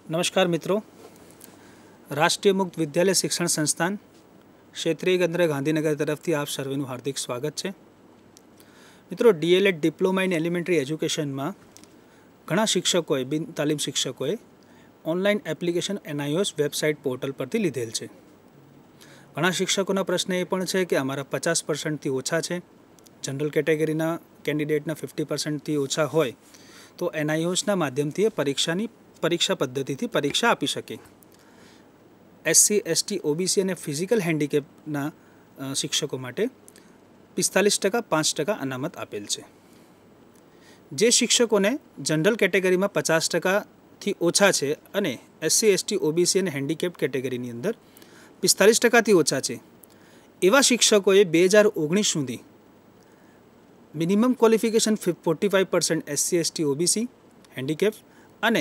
नमस्कार मित्रों, राष्ट्रीय मुक्त विद्यालय शिक्षण संस्थान क्षेत्रीय केंद्र गांधीनगर तरफथी आप सर्वेનું हार्दिक स्वागत છે। મિત્રો, ડીએલએડ ડિપ્લોમા ઇન એલિમેન્ટરી એજ્યુકેશનમાં ઘણા શિક્ષકોએ બિન તાલીમ શિક્ષકોએ online application NIOS website portal પરથી લીધેલ છે। ઘણા શિક્ષકોના પ્રશ્ન એ પણ છે કે અમારા 50%થી ઓછા છે, જનરલ કેટેગરીના કેન્ડિડેટના 50%થી ઓછા હોય તો એનઆઈઓએસના માધ્યમથી પરીક્ષા પદ્ધતિથી પરીક્ષા આપી શકે। એસસી, એસટી, ઓબીસી અને ફિઝિકલ હેન્ડીકેપના શિક્ષકો માટે 45%, 5% અનામત આપેલ છે। જે શિક્ષકોને જનરલ કેટેગરીમાં 50%થી ઓછા છે અને એસસી, એસટી, ઓબીસી અને હેન્ડીકેપ કેટેગરીની અંદર 45%થી ઓછા છે, એવા શિક્ષકોએ 2019 સુધી minimum qualification 45% SC, ST, OBC, handicap અને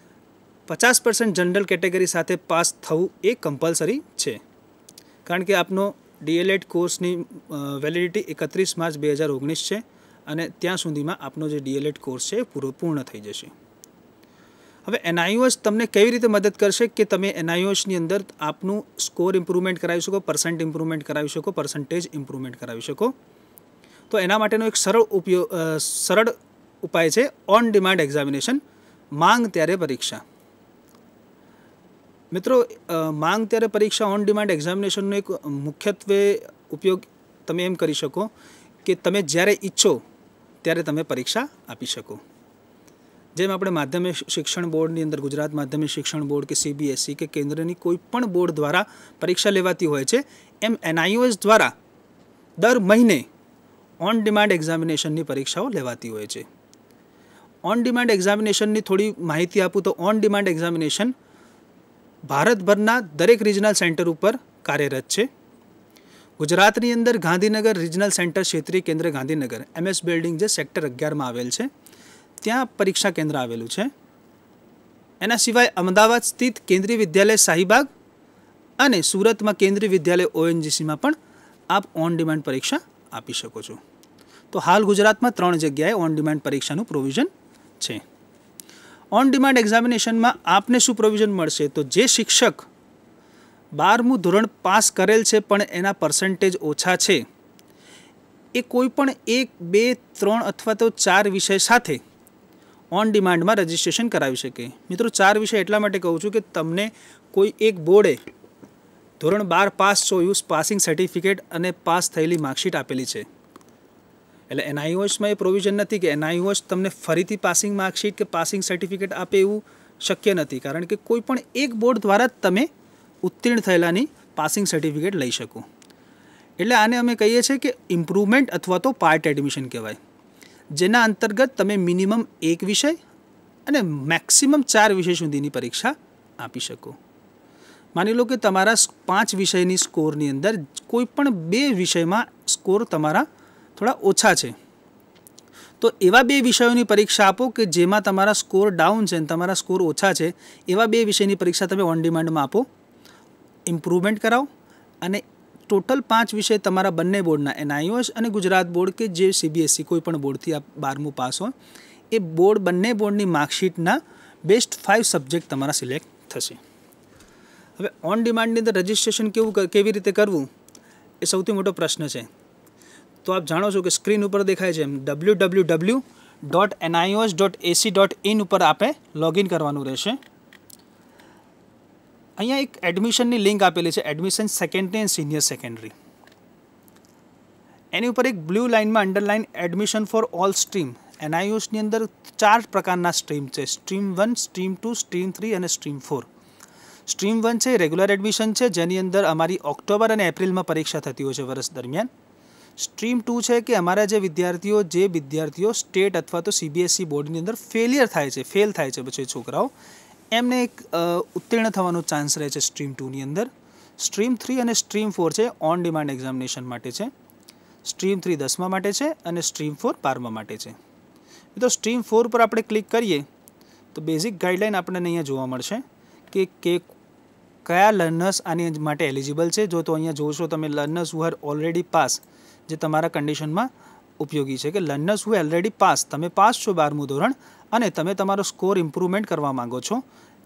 50% જનરલ કેટેગરી સાથે પાસ થવું એ કમ્પલસરી છે, કારણ કે આપનો ડીએલએડ કોર્સની વેલિડિટી 31 માર્ચ 2019 છે અને ત્યાં સુધીમાં આપનો જે ડીએલએડ કોર્સ છે એ પૂર્ણ થઈ જશે। હવે એનઆઈઓએસ તમને કેવી રીતે મદદ કરશે કે તમે એનઆઈઓએસની અંદર આપનું સ્કોર ઇમ્પ્રુવમેન્ટ કરાવી શકો, પર્સન્ટ ઇમ્પ્રુવમેન્ટ કરાવી શકો, પર્સન્ટેજ ઇમ્પ્રુવમેન્ટ કરાવી શકો। તો એના માટેનો એક સરળ ઉપાય છે ઓન ડિમાન્ડ એક્ઝામિનેશન, માંગ ત્યારે પરીક્ષા। મિત્રો, માંગ ત્યારે પરીક્ષા ઓન ડિમાન્ડ એક્ઝામિનેશનનો એક મુખ્યત્વે ઉપયોગ તમે એમ કરી શકો કે તમે જ્યારે ઈચ્છો ત્યારે તમે પરીક્ષા આપી શકો। જેમ આપણે માધ્યમિક શિક્ષણ બોર્ડની અંદર ગુજરાત માધ્યમિક શિક્ષણ બોર્ડ કે સીબીએસઈ કે કેન્દ્રની કોઈ પણ બોર્ડ દ્વારા પરીક્ષા લેવાતી હોય છે, એમ એનઆઈઓએસ દ્વારા દર મહિને ઓન ડિમાન્ડ એક્ઝામિનેશનની પરીક્ષાઓ લેવાતી હોય છે। ઓન ડિમાન્ડ એક્ઝામિનેશનની થોડી માહિતી આપું તો ઓન ડિમાન્ડ એક્ઝામિનેશન ભારતભરના દરેક રિજનલ સેન્ટર ઉપર કાર્યરત છે। ગુજરાતની અંદર ગાંધીનગર રિજનલ સેન્ટર ક્ષેત્રીય કેન્દ્ર ગાંધીનગર MS બિલ્ડિંગ જે સેક્ટર 11માં આવેલ છે, ત્યાં પરીક્ષા કેન્દ્ર આવેલું છે। એના સિવાય અમદાવાદ સ્થિત કેન્દ્રીય વિદ્યાલય શાહીબાગ અને સુરતમાં કેન્દ્રીય વિદ્યાલય ONGCમાં પણ આપ ઓન ડિમાન્ડ પરીક્ષા આપી શકો છો। તો હાલ ગુજરાતમાં 3 જગ્યાએ ઓન ડિમાન્ડ પરીક્ષાનું પ્રોવિઝન છે। ઓન ડિમાન્ડ એક્ઝામિનેશનમાં આપને શું પ્રોવિઝન મળશે? તો જે શિક્ષક 12મું ધોરણ પાસ કરેલ છે પણ એના પર્સન્ટેજ ઓછા છે, એ કોઈ પણ 1, 2, 3 અથવા તો 4 વિષય સાથે ઓન ડિમાન્ડમાં રજિસ્ટ્રેશન કરાવી શકે। મિત્રો, 4 વિષય એટલા માટે કહું છું કે તમને કોઈ એક બોર્ડે ધોરણ 12 પાસ છો એવું પાસિંગ સર્ટિફિકેટ અને પાસ થયેલી માર્કશીટ આપેલી છે, એટલે એનઆઈઓએસમાં એ પ્રોવિઝન નથી કે એનઆઈઓએસ તમને ફરીથી પાસિંગ માર્કશીટ કે પાસિંગ સર્ટિફિકેટ આપે એવું શક્ય નથી, કારણ કે કોઈ પણ એક બોર્ડ દ્વારા જ તમે ઉત્તીર્ણ થયેલાની પાસિંગ સર્ટિફિકેટ લઈ શકો। એટલે આને અમે કહીએ છીએ કે ઇમ્પ્રુવમેન્ટ અથવા તો પાર્ટ એડમિશન કહેવાય, જેના અંતર્ગત તમે મિનિમમ 1 વિષય અને મેક્સિમમ 4 વિષય સુધીની પરીક્ષા આપી શકો। માની લો કે તમારા 5 વિષયની સ્કોરની અંદર કોઈ પણ 2 વિષયમાં સ્કોર તમારા થોડા ઓછા છે, તો એવા 2 વિષયોની પરીક્ષા આપો કે જેમાં તમારા સ્કોર ડાઉન છે અને તમારા સ્કોર ઓછા છે, એવા 2 વિષયની પરીક્ષા તમે ઓન ડિમાન્ડમાં આપો, ઇમ્પ્રુવમેન્ટ કરાવો અને ટોટલ 5 વિષય તમારા બંને બોર્ડના એનઆઈઓએસ અને ગુજરાત બોર્ડ કે જે સીબીએસઈ કોઈ પણ બોર્ડથી આપ 12મું પાસ હોય, એ બંને બોર્ડની માર્કશીટના બેસ્ટ 5 સબ્જેક્ટ તમારા સિલેક્ટ થશે। હવે ઓન ડિમાન્ડની અંદર રજિસ્ટ્રેશન કેવી રીતે કરવું એ સૌથી મોટો પ્રશ્ન છે। તો આપ જાણો છો કે સ્ક્રીન ઉપર દેખાય છે એમ www.nios.ac.in ઉપર આપે લોગિન કરવાનું રહેશે। અહીંયા એક એડમિશનની લિંક આપેલી છે, admission secondary and senior secondary. એની ઉપર એક બ્લુ લાઇનમાં underline admission for all stream. એનઆઈઓએસની અંદર 4 પ્રકારના સ્ટ્રીમ છે, સ્ટ્રીમ 1, સ્ટ્રીમ 2, સ્ટ્રીમ 3 અને સ્ટ્રીમ 4। સ્ટ્રીમ 1 છે રેગ્યુલર એડમિશન છે, જેની અંદર અમારી ઓક્ટોબર અને એપ્રિલમાં પરીક્ષા થતી હોય છે વર્ષ દરમિયાન। સ્ટ્રીમ 2 છે કે અમારા જે વિદ્યાર્થીઓ સ્ટેટ અથવા તો સીબીએસઈ બોર્ડની અંદર ફેલ થાય છે પછી છોકરાઓ, એમને એક ઉત્તીર્ણ થવાનો ચાન્સ રહે છે સ્ટ્રીમ 2ની અંદર। સ્ટ્રીમ 3 અને સ્ટ્રીમ 4 છે ઓન ડિમાન્ડ એક્ઝામિનેશન માટે છે, સ્ટ્રીમ 3 10મા માટે છે અને સ્ટ્રીમ 4 12મા માટે છે। તો સ્ટ્રીમ 4 પર આપણે ક્લિક કરીએ તો બેઝિક ગાઈડલાઇન આપણને અહીંયા જોવા મળશે કે કયા લર્નર્સ આની માટે એલિજિબલ છે। જો તો અહીંયા જોશો તમે learners who are already pass, જે તમારા કન્ડિશનમાં ઉપયોગી છે કે લર્નર્સ હુ ઓલરેડી પાસ, તમે પાસ છો 12મું ધોરણ અને તમે તમારો સ્કોર ઇમ્પ્રુવમેન્ટ કરવા માગો છો,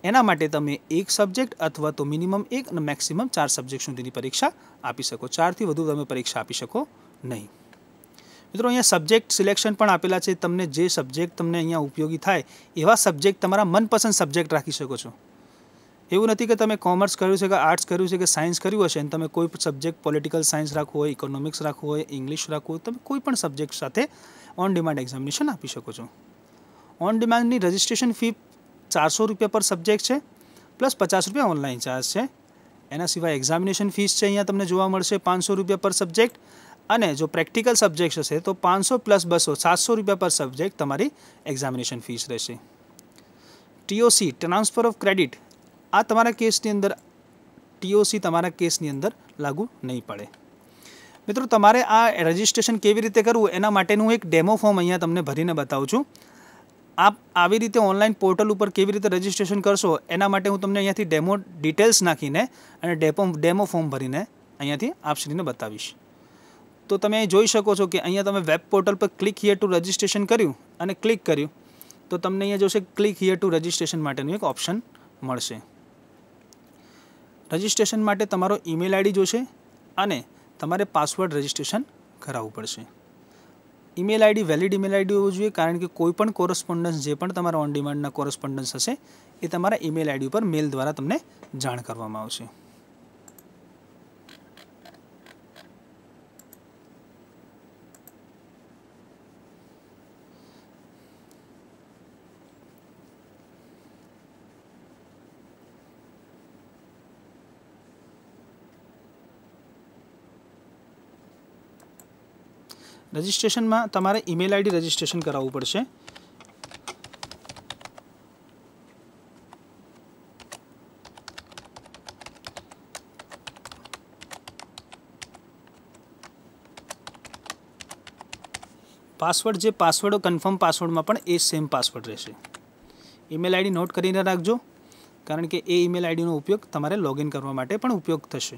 એના માટે તમે એક સબ્જેક્ટ અથવા તો મિનિમમ એક અને મેક્સિમમ 4 સબ્જેક્ટ સુધીની પરીક્ષા આપી શકો. 4થી વધુ તમે પરીક્ષા આપી શકો નહીં. મિત્રો અહીંયા સબ્જેક્ટ સિલેક્શન પણ આપેલા છે. તમને જે સબ્જેક્ટ તમને અહીંયા ઉપયોગી થાય એવા સબ્જેક્ટ તમારા મનપસંદ સબ્જેક્ટ રાખી શકો છો. એવું નથી કે તમે કોમર્સ કર્યું છે કે આર્ટ્સ કર્યું છે કે સાયન્સ કર્યું હશે અને તમે કોઈ પણ સબ્જેક્ટ પોલિટિકલ સાયન્સ રાખવું હોય, ઇકોનોમિક્સ રાખવું હોય, ઇંગ્લિશ રાખવું હોય, તમે કોઈ પણ સબ્જેક્ટ સાથે ઓન ડિમાન્ડ એક્ઝામિનેશન આપી શકો છો. ઓન ડિમાન્ડની રજિસ્ટ્રેશન ફી 400 રૂપિયા પર સબ્જેક્ટ છે, પ્લસ 50 રૂપિયા ઓનલાઈન ચાર્જ છે. એના સિવાય એક્ઝામિનેશન ફીસ છે અહીંયા તમને જોવા મળશે 500 રૂપિયા પર સબ્જેક્ટ, અને જો પ્રેક્ટિકલ સબ્જેક્ટ હશે તો 500 પ્લસ 200 700 રૂપિયા પર સબ્જેક્ટ તમારી એક્ઝામિનેશન ફીસ રહેશે. ટીઓસી ટ્રાન્સફર ઓફ ક્રેડિટ, આ તમારા કેસની અંદર ટીઓસી તમારા કેસની અંદર લાગુ નહીં પડે. મિત્રો તમારે આ રજિસ્ટ્રેશન કેવી રીતે કરવું એના માટેનું એક ડેમો ફોર્મ અહીંયા તમને ભરીને બતાવું છું. આપ આવી રીતે ઓનલાઈન પોર્ટલ ઉપર કેવી રીતે રજિસ્ટ્રેશન કરશો એના માટે હું તમને અહીંયાથી ડેમો ડિટેલ્સ નાખીને અને ડેમો ફોર્મ ભરીને અહીંયાથી આપશ્રીને બતાવીશ. તો તમે અહીં જોઈ શકો છો કે અહીંયા તમે વેબ પોર્ટલ પર ક્લિક હિયર ટુ રજિસ્ટ્રેશન કર્યું અને ક્લિક કર્યું તો તમને અહીંયા જોશે ક્લિક હિયર ટુ રજિસ્ટ્રેશન માટેનું એક ઓપ્શન મળશે. રજિસ્ટ્રેશન માટે તમારો ઈમેલ આઈડી જોશે અને તમારે પાસવર્ડ રજિસ્ટ્રેશન કરાવવું પડશે. Email ID valid email ID હોવું જોઈએ, કારણ કે કોઈ પણ કોરસ્પોન્ડન્સ જે પણ તમારા ઓન ડિમાન્ડના કોરસ્પોન્ડન્સ હશે એ તમારા ઈમેલ આઈડી ઉપર મેલ દ્વારા તમને જાણ કરવામાં આવશે. રજિસ્ટ્રેશનમાં તમારે ઈમેલ આઈડી રજિસ્ટ્રેશન કરાવવું પડશે. પાસવર્ડ જે પાસવર્ડ કન્ફર્મ પાસવર્ડમાં પણ એ સેમ પાસવર્ડ રહેશે. ઈમેલ આઈડી નોટ કરીને રાખજો, કારણ કે એ ઈમેલ આઈડીનો ઉપયોગ તમારે લોગિન કરવા માટે પણ ઉપયોગ થશે.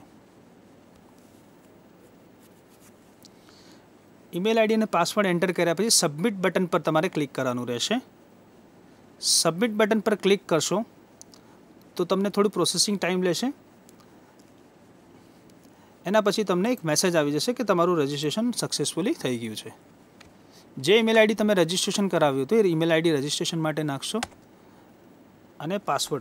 ઈમેલ આઈડી અને પાસવર્ડ એન્ટર કર્યા પછી સબમિટ બટન પર તમારે ક્લિક કરવાનું રહેશે. સબમિટ બટન પર ક્લિક કરશો તો તમને થોડું પ્રોસેસિંગ ટાઈમ લેશે. એના પછી તમને એક મેસેજ આવી જશે કે તમારું રજિસ્ટ્રેશન સક્સેસફુલી થઈ ગયું છે. જે ઈમેલ આઈડી તમે રજિસ્ટ્રેશન કરાવ્યું હતું એ ઈમેલ આઈડી રજિસ્ટ્રેશન માટે નાખશો અને પાસવર્ડ.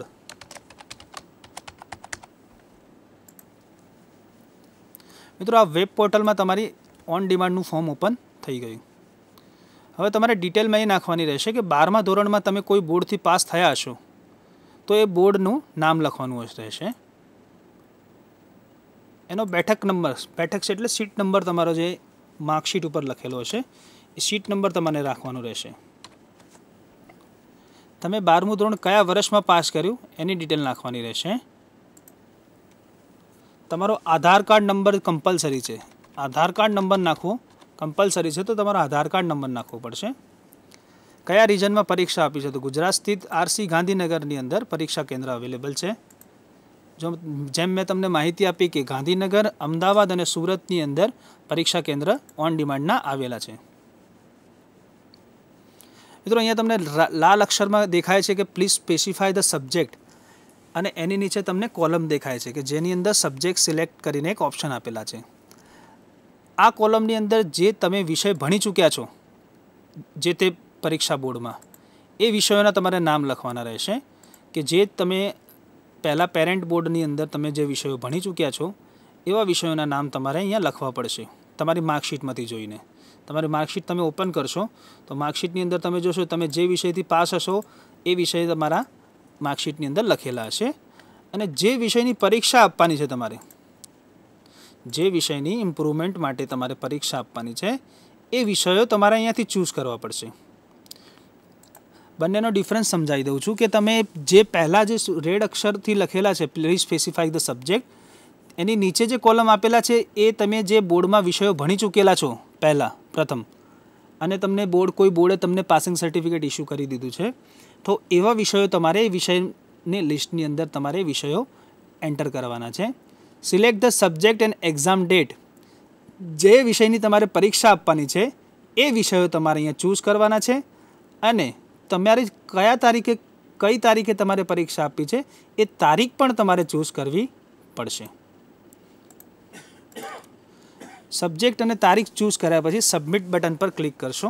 મિત્રો આ વેબ પોર્ટલમાં તમારી ઓન ડિમાન્ડનું ફોર્મ ઓપન થઈ ગયું. હવે તમારે ડિટેલમાં એ નાખવાની રહેશે કે 12મા ધોરણમાં તમે કોઈ બોર્ડથી પાસ થયા હશો તો એ બોર્ડનું નામ લખવાનું રહેશે. એનો બેઠક છે એટલે સીટ નંબર તમારો જે માર્કશીટ ઉપર લખેલો હશે એ સીટ નંબર તમારે રાખવાનો રહેશે. તમે 12મું ધોરણ કયા વર્ષમાં પાસ કર્યું એની ડિટેલ નાખવાની રહેશે. તમારો આધાર કાર્ડ નંબર કમ્પલસરી છે. આધાર કાર્ડ નંબર નાખવો કમ્પલસરી છે, તો તમારો આધાર કાર્ડ નંબર નાખવો પડશે. કયા રિજનમાં પરીક્ષા આપી છે? તો ગુજરાત સ્થિત આરસી ગાંધીનગરની અંદર પરીક્ષા કેન્દ્ર અવેલેબલ છે. જેમ મેં તમને માહિતી આપી કે ગાંધીનગર, અમદાવાદ અને સુરતની અંદર પરીક્ષા કેન્દ્ર ઓન ડિમાન્ડના આવેલા છે. મિત્રો અહીંયા તમને લાલ અક્ષરમાં દેખાય છે કે પ્લીઝ સ્પેસિફાય ધ સબ્જેક્ટ, અને એની નીચે તમને કોલમ દેખાય છે કે જેની અંદર સબ્જેક્ટ સિલેક્ટ કરીને એક ઓપ્શન આપેલા છે. આ કોલમની અંદર જે તમે વિષય ભણી ચૂક્યા છો જે તે પરીક્ષા બોર્ડમાં એ વિષયોના તમારે નામ લખવાના રહેશે. કે જે તમે પહેલાં પેરેન્ટ બોર્ડની અંદર તમે જે વિષયો ભણી ચૂક્યા છો એવા વિષયોના નામ તમારે અહીંયા લખવા પડશે તમારી માર્કશીટમાંથી જોઈને. તમારી માર્કશીટ તમે ઓપન કરશો તો માર્કશીટની અંદર તમે જોશો તમે જે વિષયથી પાસ હશો એ વિષય તમારા માર્કશીટની અંદર લખેલા હશે. અને જે વિષયની પરીક્ષા આપવાની છે તમારે, જે વિષયની ઇમ્પ્રુવમેન્ટ માટે તમારે પરીક્ષા આપવાની છે એ વિષયો તમારે અહીંયાથી ચૂઝ કરવા પડશે. બંનેનો ડિફરન્સ સમજાવી દઉં છું કે તમે જે પહેલાં જે રેડ અક્ષરથી લખેલા છે પ્લીઝ સ્પેસિફાઈ ધ સબ્જેક્ટ, એની નીચે જે કોલમ આપેલા છે એ તમે જે બોર્ડમાં વિષયો ભણી ચૂકેલા છો પ્રથમ, અને તમને કોઈ બોર્ડે તમને પાસિંગ સર્ટિફિકેટ ઇસ્યુ કરી દીધું છે, તો એવા વિષયો તમારે એ વિષયની લિસ્ટની અંદર તમારે વિષયો એન્ટર કરવાના છે. Select the subject and exam date, જે વિષયની તમારે પરીક્ષા આપવાની છે એ વિષયો તમારે અહીંયા ચૂઝ કરવાના છે. અને તમારે કયા તારીખે કઈ તારીખે તમારે પરીક્ષા આપવી છે એ તારીખ પણ તમારે ચૂઝ કરવી પડશે. સબ્જેક્ટ અને તારીખ ચૂઝ કર્યા પછી સબમિટ બટન પર ક્લિક કરશો.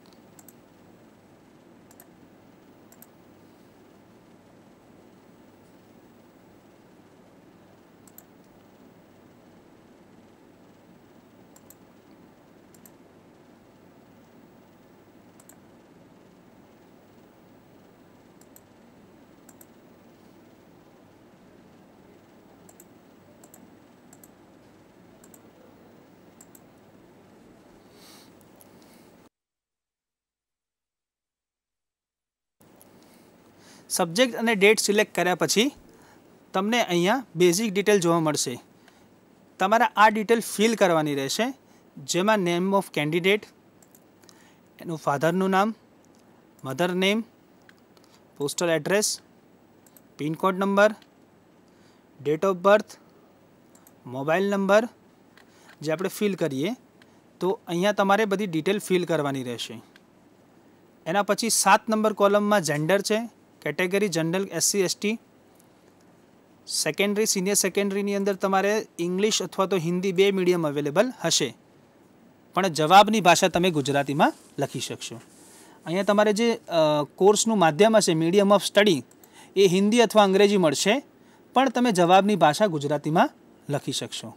સબ્જેક્ટ અને ડેટ સિલેક્ટ કર્યા પછી તમને અહીંયા બેઝિક ડિટેલ જોવા મળશે. તમારે આ ડિટેલ ફિલ કરવાની રહેશે, જેમાં નેમ ઓફ કેન્ડિડેટ, એનું ફાધરનું નામ, mother name, postal address, pincode number, date of birth, mobile number જે આપણે ફિલ કરીએ તો અહીંયા તમારે બધી ડિટેલ ફિલ કરવાની રહેશે. એના પછી 7 નંબર કોલમમાં જેન્ડર છે, category general SC ST, secondary senior સેકન્ડરીની અંદર તમારે ઇંગ્લિશ અથવા તો હિન્દી બે મીડિયમ અવેલેબલ હશે, પણ જવાબની ભાષા તમે ગુજરાતીમાં લખી શકશો. અહીંયા તમારે જે કોર્સનું માધ્યમ હશે મીડિયમ ઓફ સ્ટડી એ હિન્દી અથવા અંગ્રેજી મળશે, પણ તમે જવાબની ભાષા ગુજરાતીમાં લખી શકશો.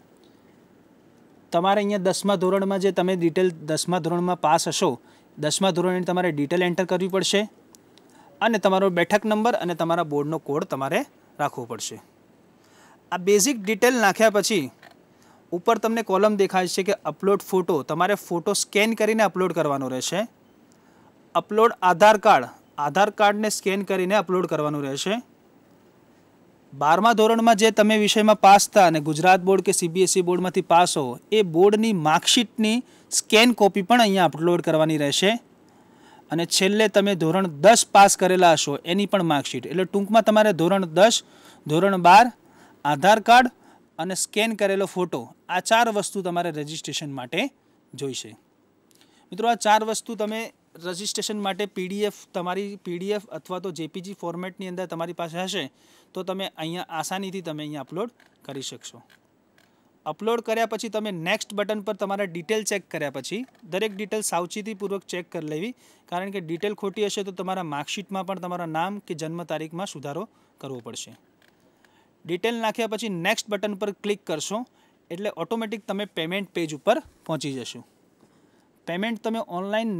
તમારે અહીંયા 10મા ધોરણમાં જે તમે ડિટેલ 10મા ધોરણમાં પાસ હશો, 10મા ધોરણની તમારે ડિટેલ એન્ટર કરવી પડશે અને તમારો બેઠક નંબર અને તમારા બોર્ડનો કોડ તમારે રાખવો પડશે. આ બેઝિક ડિટેલ નાખ્યા પછી ઉપર તમને કોલમ દેખાય છે કે અપલોડ ફોટો. તમારે ફોટો સ્કેન કરીને અપલોડ કરવાનો રહેશે. અપલોડ આધાર કાર્ડ, આધાર કાર્ડને સ્કેન કરીને અપલોડ કરવાનું રહેશે. 12મા ધોરણમાં જે તમે વિષયમાં પાસ થયા અને ગુજરાત બોર્ડ કે CBSE બોર્ડમાંથી પાસ હો, એ બોર્ડની માર્કશીટની સ્કેન કોપી પણ અહીંયા અપલોડ કરવાની રહેશે. અને છેલ્લે તમે ધોરણ 10 પાસ કરેલા હશો એની પણ માર્કશીટ. એટલે ટૂંકમાં તમારે ધોરણ 10, ધોરણ 12, આધાર કાર્ડ અને સ્કેન કરેલો ફોટો, આ 4 વસ્તુ તમારે રજિસ્ટ્રેશન માટે જોઈશે. મિત્રો, આ 4 વસ્તુ તમે રજિસ્ટ્રેશન માટે તમારી PDF અથવા તો JPG ફોર્મેટની અંદર તમારી પાસે હશે તો તમે અહીંયા આસાનીથી તમે અહીંયા અપલોડ કરી શકશો. અપલોડ કર્યા પછી તમે નેક્સ્ટ બટન પર તમારા ડિટેલ ચેક કર્યા પછી દરેક ડિટેલ સાવચેતીપૂર્વક ચેક કરી લેવી, કારણ કે ડિટેલ ખોટી હશે તો તમારા માર્કશીટમાં પણ તમારા નામ કે જન્મ તારીખમાં સુધારો કરવો પડશે. ડિટેલ નાખ્યા પછી નેક્સ્ટ બટન પર ક્લિક કરશો એટલે ઓટોમેટિક તમે પેમેન્ટ પેજ ઉપર પહોંચી જશો. પેમેન્ટ તમે online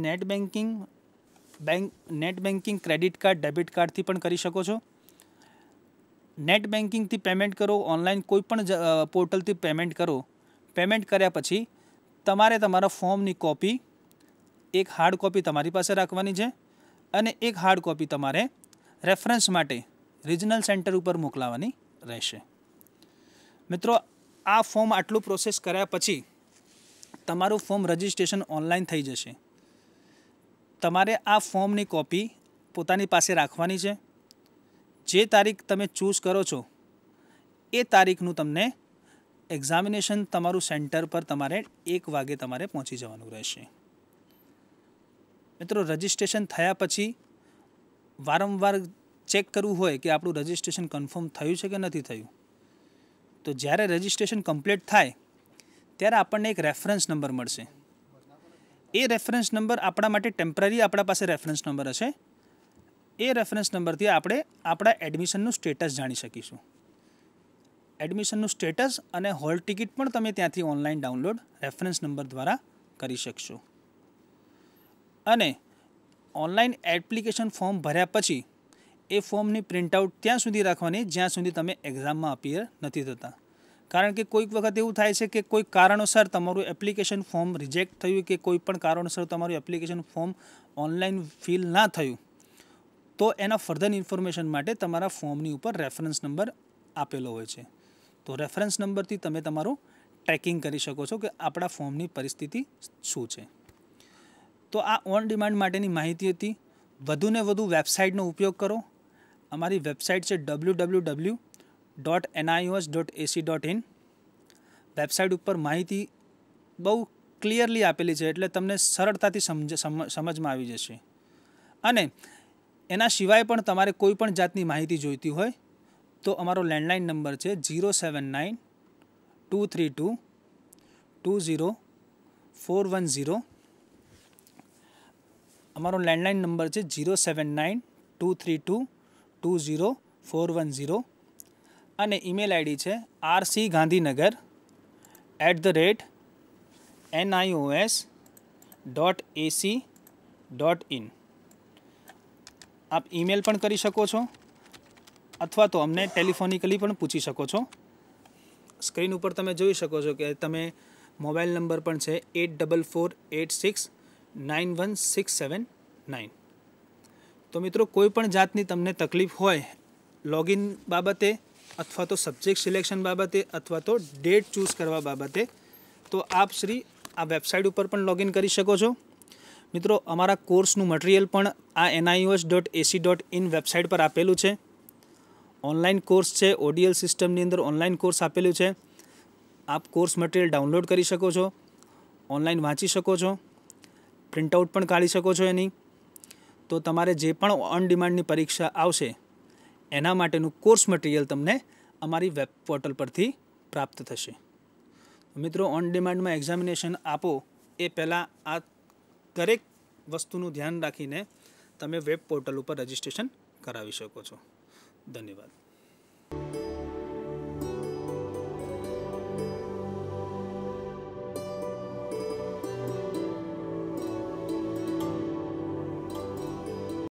net banking, credit card, debit કાર્ડથી પણ કરી શકો છો. નેટ બેન્કિંગથી પેમેન્ટ કરો, ઓનલાઈન કોઈ પણ પોર્ટલથી પેમેન્ટ કરો. પેમેન્ટ કર્યા પછી તમારે તમારા ફોર્મની કોપી, એક હાર્ડ કોપી તમારી પાસે રાખવાની છે અને એક હાર્ડ કોપી તમારે રેફરન્સ માટે રિજનલ સેન્ટર ઉપર મોકલાવાની રહેશે. મિત્રો, આ ફોર્મ આટલું પ્રોસેસ કર્યા પછી તમારું ફોર્મ રજિસ્ટ્રેશન ઓનલાઈન થઈ જશે. તમારે આ ફોર્મની કોપી પોતાની પાસે રાખવાની છે. જે તારીખ તમે ચૂઝ કરો છો એ તારીખનું તમને એક્ઝામિનેશન તમારું સેન્ટર પર તમારે 1 વાગે તમારે પહોંચી જવાનું રહેશે. મિત્રો, રજિસ્ટ્રેશન થયા પછી વારંવાર ચેક કરવું હોય કે આપણું રજિસ્ટ્રેશન કન્ફર્મ થયું છે કે નથી થયું, તો જ્યારે રજિસ્ટ્રેશન કમ્પ્લીટ થાય ત્યારે આપણને એક રેફરન્સ નંબર મળશે. એ રેફરન્સ નંબર આપણા માટે ટેમ્પરરી આપણા પાસે રેફરન્સ નંબર હશે. એ રેફરન્સ નંબરથી આપણે આપણા એડમિશનનું સ્ટેટસ જાણી શકીશું. એડમિશનનું સ્ટેટસ અને હોલ ટિકિટ પણ તમે ત્યાંથી ઓનલાઈન ડાઉનલોડ રેફરન્સ નંબર દ્વારા કરી શકશો. અને ઓનલાઈન એપ્લિકેશન ફોર્મ ભર્યા પછી એ ફોર્મની પ્રિન્ટઆઉટ ત્યાં સુધી રાખવાની જ્યાં સુધી તમે એક્ઝામમાં અપિયર નથી થતા. કારણ કે કોઈક વખત એવું થાય છે કે કોઈ કારણોસર તમારું એપ્લિકેશન ફોર્મ રિજેક્ટ થયું કે કોઈ પણ કારણોસર તમારું એપ્લિકેશન ફોર્મ ઓનલાઈન ફિલ ના થયું, તો એના ફર્ધર ઇન્ફોર્મેશન માટે તમારા ફોર્મની ઉપર રેફરન્સ નંબર આપેલો હોય છે. તો રેફરન્સ નંબરથી તમે તમારું ટ્રેકિંગ કરી શકો છો કે આપણા ફોર્મની પરિસ્થિતિ શું છે. તો આ ઓન ડિમાન્ડ માટેની માહિતી હતી. વધુને વધુ વેબસાઇટનો ઉપયોગ કરો. અમારી વેબસાઇટ છે www.nios.ac.in. વેબસાઇટ ઉપર માહિતી બહુ ક્લિયરલી આપેલી છે, એટલે તમને સરળતાથી સમજમાં આવી જશે. અને એના સિવાય પણ તમારે કોઈ પણ જાતની માહિતી જોઈતી હોય તો અમારો લેન્ડલાઇન નંબર છે 079-232-20410. અમારો લેન્ડલાઇન નંબર છે 079-232-20410 અને ઈમેલ આઈડી છે rcgandhinagar@nios.ac.in. આપ ઈમેલ પણ કરી શકો છો અથવા તો અમને ટેલિફોનિકલી પણ પૂછી શકો છો. સ્ક્રીન ઉપર તમે જોઈ શકો છો કે તમે મોબાઈલ નંબર પણ છે 8486916679. તો મિત્રો કોઈ પણ જાતની તમને તકલીફ હોય લોગિન બાબતે અથવા તો સબ્જેક્ટ સિલેક્શન બાબતે અથવા તો ડેટ ચૂઝ કરવા બાબતે તો આપ શ્રી આ વેબસાઇટ ઉપર પણ લોગિન કરી શકો છો. મિત્રો અમારા કોર્સનું મટીરિયલ પણ આ nios.ac.in વેબસાઇટ પર આપેલું છે. ઓનલાઈન કોર્સ છે, ઓડીએલ સિસ્ટમની અંદર ઓનલાઈન કોર્સ આપેલું છે. આપ કોર્સ મટીરિયલ ડાઉનલોડ કરી શકો છો, ઓનલાઈન વાંચી શકો છો, પ્રિન્ટઆઉટ પણ કાઢી શકો છો એની. તો તમારે જે પણ ઓન ડિમાન્ડની પરીક્ષા આવશે એના માટેનું કોર્સ મટીરિયલ તમને અમારી વેબ પોર્ટલ પરથી પ્રાપ્ત થશે. મિત્રો ઓન ડિમાન્ડમાં એક્ઝામિનેશન આપો એ પહેલાં આ દરેક વસ્તુનું ધ્યાન રાખીને તમે વેબ પોર્ટલ ઉપર રજિસ્ટ્રેશન કરાવી શકો છો. ધન્યવાદ.